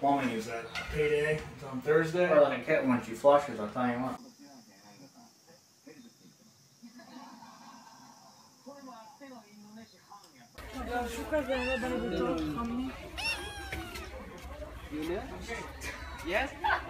plumbing is that payday? It's on Thursday. Or like a kit once you flush it, I'll tell you what. Yes?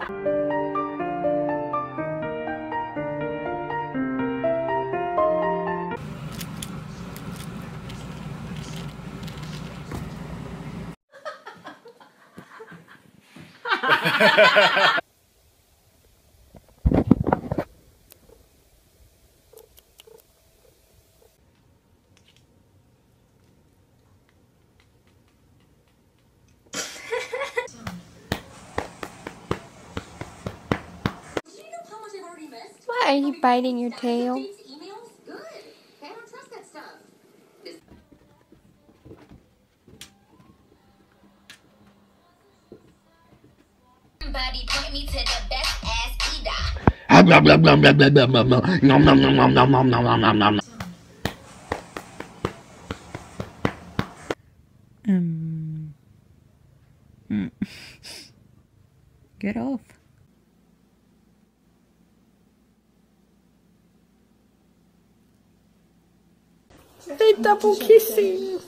Why are you biting your tail? Somebody point me to the best ass eater. Get off. They double kissing.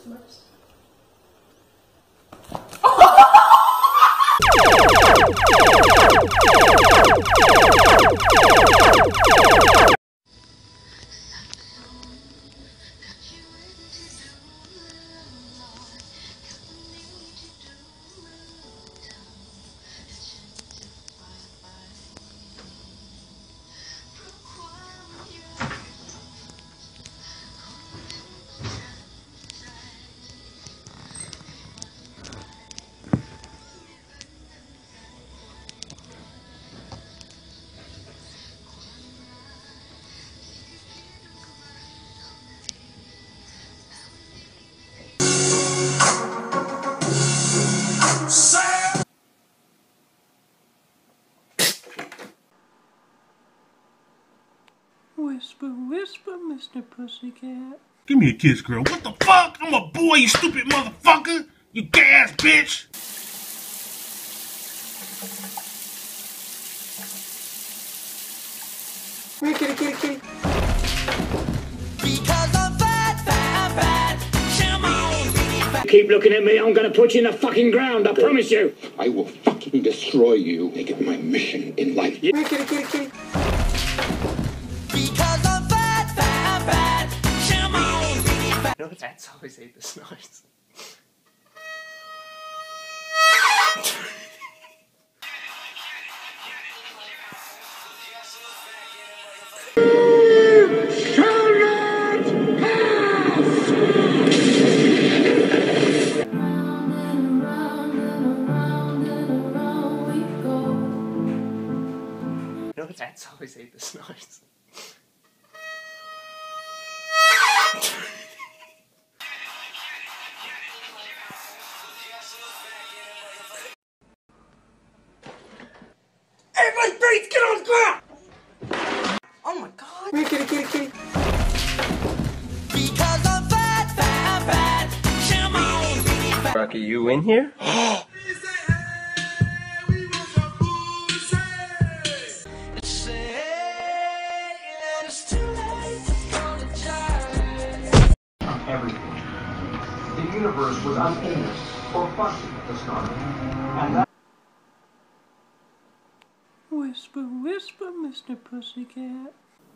Whisper, whisper, Mr. Pussycat. Give me a kiss, girl. What the fuck? I'm a boy, you stupid motherfucker. You gay ass bitch. Come here, kitty, kitty, kitty. Because I'm fat, fat, fat. Come on. Keep looking at me, I'm gonna put you in the fucking ground, I promise you. I will fucking destroy you. Make it my mission in life. Come here, kitty, kitty, kitty. Because I'm fat, fat, fat. Come on. You know, cats always hate the snores. You know, cats always hate the snores. Hey, my face, get on the ground! Oh my god. Come here, kitty, kitty, kitty. Because I'm fat, fat, fat. Come on. Rocky, you in here? Everything. The universe was unaimless or fussy at the start. And that Whisper, whisper, Mr. Pussycat.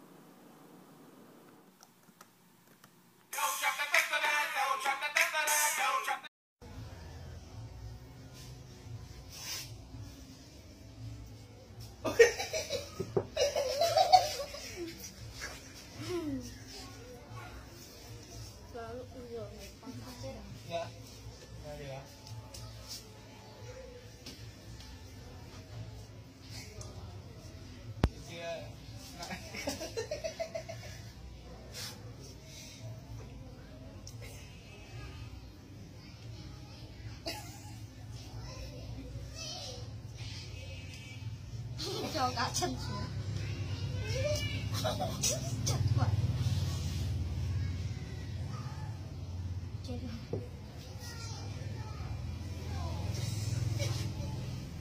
Cho cả chân xuống. Chặt vậy. Chết rồi.